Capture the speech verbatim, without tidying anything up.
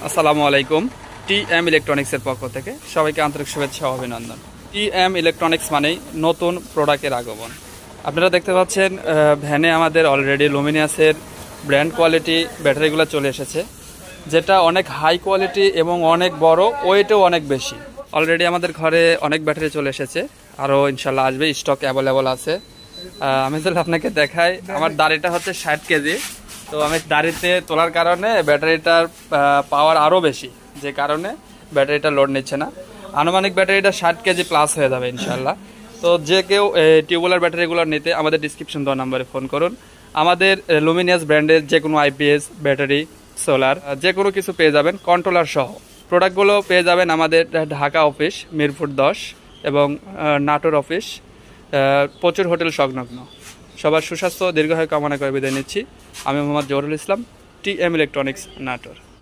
আসসালামু আলাইকুম। T M ইলেকট্রনিক্সের পক্ষ থেকে সবাইকে আন্তরিক শুভেচ্ছা ও অভিনন্দন। টি এম ইলেকট্রনিক্স মানেই নতুন প্রোডাক্টের আগমন। আপনারা দেখতে পাচ্ছেন ভ্যানে আমাদের অলরেডি লুমিনিয়াসের ব্র্যান্ড কোয়ালিটি ব্যাটারিগুলো চলে এসেছে, যেটা অনেক হাই কোয়ালিটি এবং অনেক বড়, ওয়েটও অনেক বেশি। অলরেডি আমাদের ঘরে অনেক ব্যাটারি চলে এসেছে, আরও ইনশাল্লাহ আসবে, স্টক অ্যাভেলেবল আছে। আমি যদি আপনাকে দেখাই, আমার দাড়িটা হচ্ছে ষাট কেজি, তো আমি দাড়িতে তোলার কারণে ব্যাটারিটার পাওয়ার আরও বেশি, যে কারণে ব্যাটারিটা লোড নিচ্ছে না। আনুমানিক ব্যাটারিটা ষাট কেজি প্লাস হয়ে যাবে ইনশাল্লাহ। তো যে কেউ টিউবওয়েলের ব্যাটারিগুলো নিতে আমাদের ডিসক্রিপশন দেওয়া নাম্বারে ফোন করুন। আমাদের লুমিনিয়াস ব্র্যান্ডের যে কোনো আইপিএস ব্যাটারি, সোলার, যে কোনো কিছু পেয়ে যাবেন, কন্ট্রোলার সহ। প্রোডাক্টগুলো পেয়ে যাবেন আমাদের ঢাকা অফিস মিরপুর দশ এবং নাটোর অফিস, প্রচুর হোটেল সংলগ্ন। সবার সুস্বাস্থ্য দীর্ঘায়ু কামনা করে বিদায় নিচ্ছি। আমি Mohammad Zahurul Islam, T M electronics, Natore.